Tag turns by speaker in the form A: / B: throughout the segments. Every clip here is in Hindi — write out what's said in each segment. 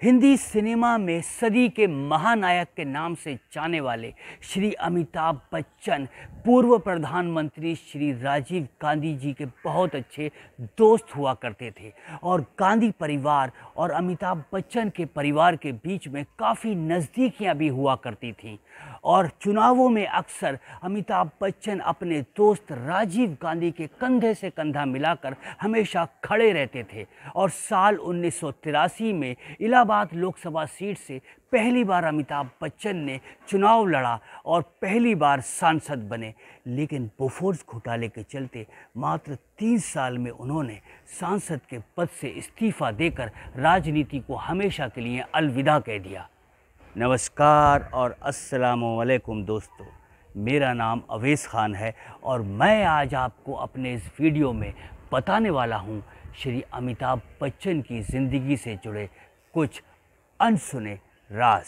A: हिंदी सिनेमा में सदी के महानायक के नाम से जाने वाले श्री अमिताभ बच्चन पूर्व प्रधानमंत्री श्री राजीव गांधी जी के बहुत अच्छे दोस्त हुआ करते थे और गांधी परिवार और अमिताभ बच्चन के परिवार के बीच में काफ़ी नज़दीकियां भी हुआ करती थीं और चुनावों में अक्सर अमिताभ बच्चन अपने दोस्त राजीव गांधी के कंधे से कंधा मिलाकर हमेशा खड़े रहते थे और साल 1983 में इलाहाबाद लोकसभा सीट से पहली बार अमिताभ बच्चन ने चुनाव लड़ा और पहली बार सांसद बने, लेकिन बोफोर्स घोटाले के चलते मात्र 3 साल में उन्होंने सांसद के पद से इस्तीफा देकर राजनीति को हमेशा के लिए अलविदा कह दिया। नमस्कार और अस्सलामु अलैकुम दोस्तों, मेरा नाम अवैस खान है और मैं आज आपको अपने इस वीडियो में बताने वाला हूँ श्री अमिताभ बच्चन की ज़िंदगी से जुड़े कुछ अनसुने राज।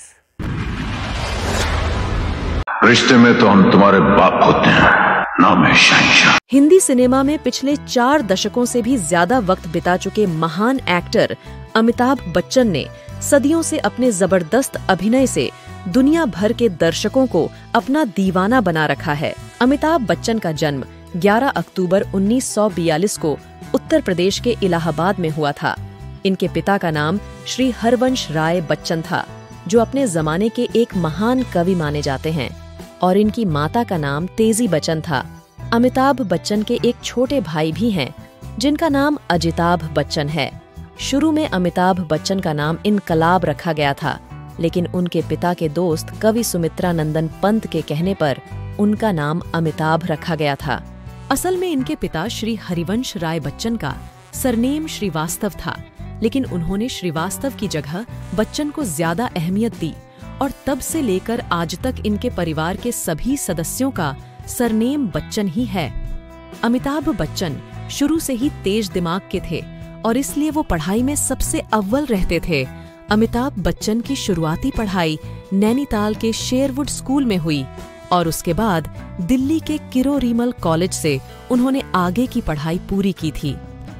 B: रिश्ते में तो हम तुम्हारे बाप होते हैं, नाम है शहंशाह।
C: हिंदी सिनेमा में पिछले 4 दशकों से भी ज्यादा वक्त बिता चुके महान एक्टर अमिताभ बच्चन ने सदियों से अपने जबरदस्त अभिनय से दुनिया भर के दर्शकों को अपना दीवाना बना रखा है। अमिताभ बच्चन का जन्म 11 अक्टूबर 1942 को उत्तर प्रदेश के इलाहाबाद में हुआ था। इनके पिता का नाम श्री हरवंश राय बच्चन था, जो अपने जमाने के एक महान कवि माने जाते हैं, और इनकी माता का नाम तेजी बच्चन था। अमिताभ बच्चन के एक छोटे भाई भी हैं, जिनका नाम अजिताभ बच्चन है। शुरू में अमिताभ बच्चन का नाम इनकलाब रखा गया था, लेकिन उनके पिता के दोस्त कवि सुमित्रा नंदन पंत के कहने पर उनका नाम अमिताभ रखा गया था। असल में इनके पिता श्री हरिवंश राय बच्चन का सरनेम श्रीवास्तव था, लेकिन उन्होंने श्रीवास्तव की जगह बच्चन को ज्यादा अहमियत दी और तब से लेकर आज तक इनके परिवार के सभी सदस्यों का सरनेम बच्चन ही है। अमिताभ बच्चन शुरू से ही तेज दिमाग के थे और इसलिए वो पढ़ाई में सबसे अव्वल रहते थे। अमिताभ बच्चन की शुरुआती पढ़ाई नैनीताल के शेरवुड स्कूल में हुई और उसके बाद दिल्ली के किरोरीमल कॉलेज से उन्होंने आगे की पढ़ाई पूरी की थी।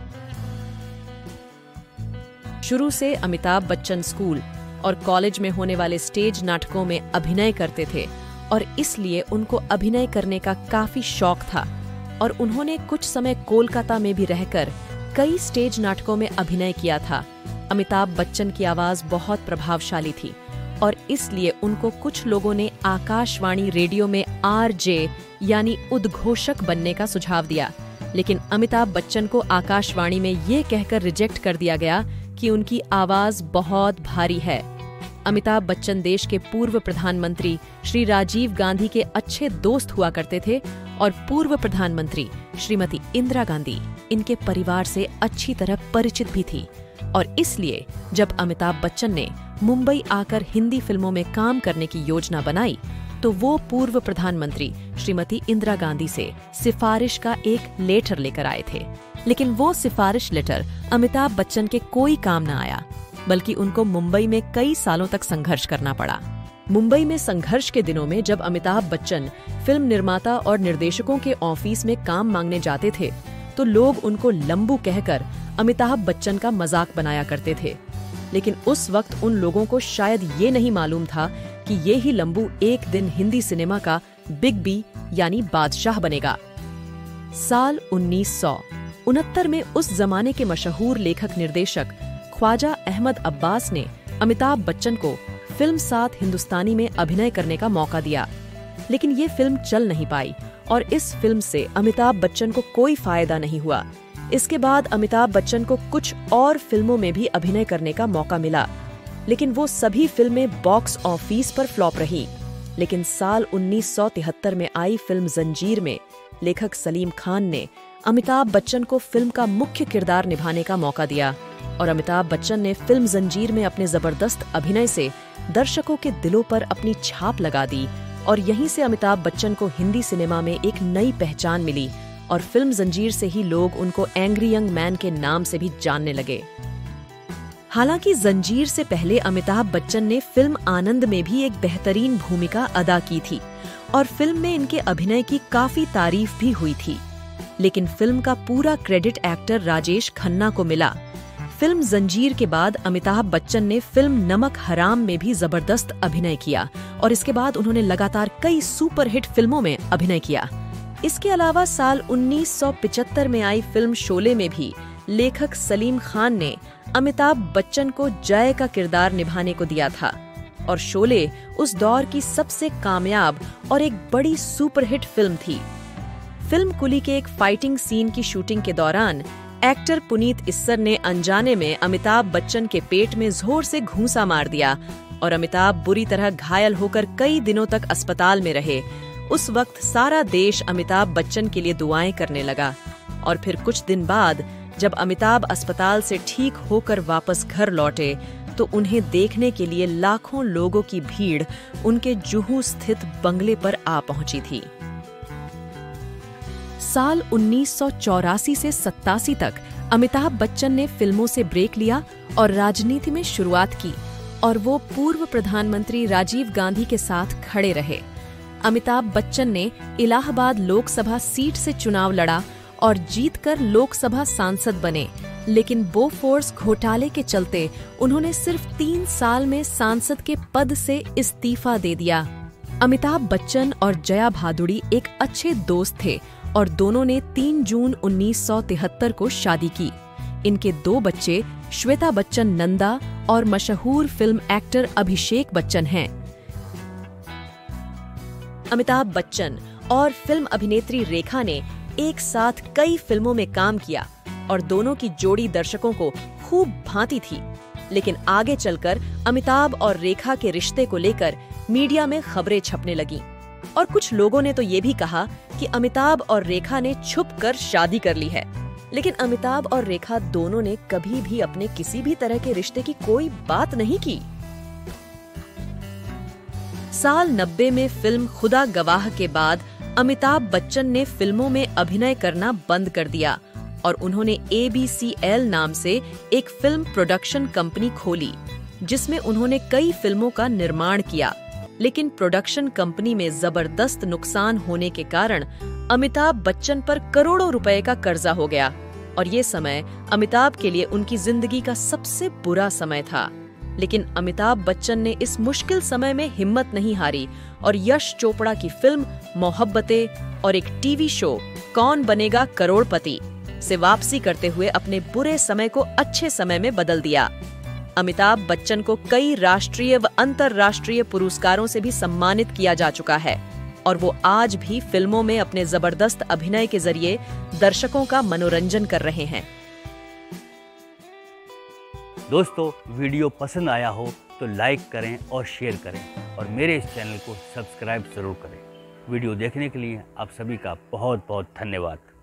C: शुरू से अमिताभ बच्चन स्कूल और कॉलेज में होने वाले स्टेज नाटकों में अभिनय करते थे और इसलिए उनको अभिनय करने का काफी शौक था और उन्होंने कुछ समय कोलकाता में भी रहकर कई स्टेज नाटकों में अभिनय किया था। अमिताभ बच्चन की आवाज बहुत प्रभावशाली थी और इसलिए उनको कुछ लोगों ने आकाशवाणी रेडियो में आरजे यानी उद्घोषक बनने का सुझाव दिया, लेकिन अमिताभ बच्चन को आकाशवाणी में ये कहकर रिजेक्ट कर दिया गया कि उनकी आवाज बहुत भारी है। अमिताभ बच्चन देश के पूर्व प्रधानमंत्री श्री राजीव गांधी के अच्छे दोस्त हुआ करते थे और पूर्व प्रधानमंत्री श्रीमती इंदिरा गांधी इनके परिवार से अच्छी तरह परिचित भी थी और इसलिए जब अमिताभ बच्चन ने मुंबई आकर हिंदी फिल्मों में काम करने की योजना बनाई तो वो पूर्व प्रधानमंत्री श्रीमती इंदिरा गांधी से सिफारिश का एक लेटर लेकर आए थे, लेकिन वो सिफारिश लेटर अमिताभ बच्चन के कोई काम न आया, बल्कि उनको मुंबई में कई सालों तक संघर्ष करना पड़ा। मुंबई में संघर्ष के दिनों में जब अमिताभ बच्चन फिल्म निर्माता और निर्देशकों के ऑफिस में काम मांगने जाते थे तो लोग उनको लंबू कहकर अमिताभ बच्चन का मजाक बनाया करते थे, लेकिन उस वक्त उन लोगों को शायद ये नहीं मालूम था कि ये ही लंबू एक दिन हिंदी सिनेमा का बिग बी यानी बादशाह बनेगा। साल 1969 में उस जमाने के मशहूर लेखक निर्देशक ख्वाजा अहमद अब्बास ने अमिताभ बच्चन को फिल्म साथ हिंदुस्तानी में अभिनय करने का मौका दिया, लेकिन ये फिल्म चल नहीं पाई और इस फिल्म से अमिताभ बच्चन को कोई फायदा नहीं हुआ। इसके बाद अमिताभ बच्चन को कुछ और फिल्मों में भी अभिनय करने का मौका मिला, लेकिन वो सभी फिल्में बॉक्स ऑफिस पर फ्लॉप रही। लेकिन साल 1973 में आई फिल्म जंजीर में लेखक सलीम खान ने अमिताभ बच्चन को फिल्म का मुख्य किरदार निभाने का मौका दिया और अमिताभ बच्चन ने फिल्म जंजीर में अपने जबरदस्त अभिनय से दर्शकों के दिलों पर अपनी छाप लगा दी और यहीं से अमिताभ बच्चन को हिंदी सिनेमा में एक नई पहचान मिली और फिल्म जंजीर से ही लोग उनको एंग्री यंग मैन के नाम से भी जानने लगे। हालांकि जंजीर से पहले अमिताभ बच्चन ने फिल्म आनंद में भी एक बेहतरीन भूमिका अदा की थी और फिल्म में इनके अभिनय की काफी तारीफ भी हुई थी, लेकिन फिल्म का पूरा क्रेडिट एक्टर राजेश खन्ना को मिला। फिल्म जंजीर के बाद अमिताभ बच्चन ने फिल्म नमक हराम में भी जबरदस्त अभिनय किया और इसके बाद उन्होंने लगातार कई सुपरहिट फिल्मों में अभिनय किया। इसके अलावा साल 1975 में आई फिल्म शोले में भी लेखक सलीम खान ने अमिताभ बच्चन को जय का किरदार निभाने को दिया था और शोले उस दौर की सबसे कामयाब और एक बड़ी सुपरहिट फिल्म थी। फिल्म कुली के एक फाइटिंग सीन की शूटिंग के दौरान एक्टर पुनीत इस्सर ने अनजाने में अमिताभ बच्चन के पेट में जोर से घूंसा मार दिया और अमिताभ बुरी तरह घायल होकर कई दिनों तक अस्पताल में रहे। उस वक्त सारा देश अमिताभ बच्चन के लिए दुआएं करने लगा और फिर कुछ दिन बाद जब अमिताभ अस्पताल से ठीक होकर वापस घर लौटे तो उन्हें देखने के लिए लाखों लोगों की भीड़ उनके जुहू स्थित बंगले पर आ पहुंची थी। साल 1984 से 87 तक अमिताभ बच्चन ने फिल्मों से ब्रेक लिया और राजनीति में शुरुआत की और वो पूर्व प्रधानमंत्री राजीव गांधी के साथ खड़े रहे। अमिताभ बच्चन ने इलाहाबाद लोकसभा सीट से चुनाव लड़ा और जीतकर लोकसभा सांसद बने, लेकिन बोफोर्स घोटाले के चलते उन्होंने सिर्फ 3 साल में सांसद के पद से इस्तीफा दे दिया। अमिताभ बच्चन और जया भादुड़ी एक अच्छे दोस्त थे और दोनों ने 3 जून 1973 को शादी की। इनके 2 बच्चे श्वेता बच्चन नंदा और मशहूर फिल्म एक्टर अभिषेक बच्चन हैं। अमिताभ बच्चन और फिल्म अभिनेत्री रेखा ने एक साथ कई फिल्मों में काम किया और दोनों की जोड़ी दर्शकों को खूब भाती थी, लेकिन आगे चलकर अमिताभ और रेखा के रिश्ते को लेकर मीडिया में खबरें छपने लगीं और कुछ लोगों ने तो ये भी कहा कि अमिताभ और रेखा ने छुपकर शादी कर ली है, लेकिन अमिताभ और रेखा दोनों ने कभी भी अपने किसी भी तरह के रिश्ते की कोई बात नहीं की। साल 90 में फिल्म खुदा गवाह के बाद अमिताभ बच्चन ने फिल्मों में अभिनय करना बंद कर दिया और उन्होंने ABCL नाम से एक फिल्म प्रोडक्शन कंपनी खोली, जिसमें उन्होंने कई फिल्मों का निर्माण किया, लेकिन प्रोडक्शन कंपनी में जबरदस्त नुकसान होने के कारण अमिताभ बच्चन पर करोड़ों रुपए का कर्जा हो गया और ये समय अमिताभ के लिए उनकी जिंदगी का सबसे बुरा समय था। लेकिन अमिताभ बच्चन ने इस मुश्किल समय में हिम्मत नहीं हारी और यश चोपड़ा की फिल्म मोहब्बतें और एक टीवी शो कौन बनेगा करोड़पति से वापसी करते हुए अपने बुरे समय को अच्छे समय में बदल दिया। अमिताभ बच्चन को कई राष्ट्रीय व अंतर्राष्ट्रीय पुरस्कारों से भी सम्मानित किया जा चुका है और वो आज भी फिल्मों में अपने जबरदस्त अभिनय के जरिए दर्शकों का मनोरंजन कर रहे हैं।
A: दोस्तों, वीडियो पसंद आया हो तो लाइक करें और शेयर करें और मेरे इस चैनल को सब्सक्राइब जरूर करें। वीडियो देखने के लिए आप सभी का बहुत बहुत धन्यवाद।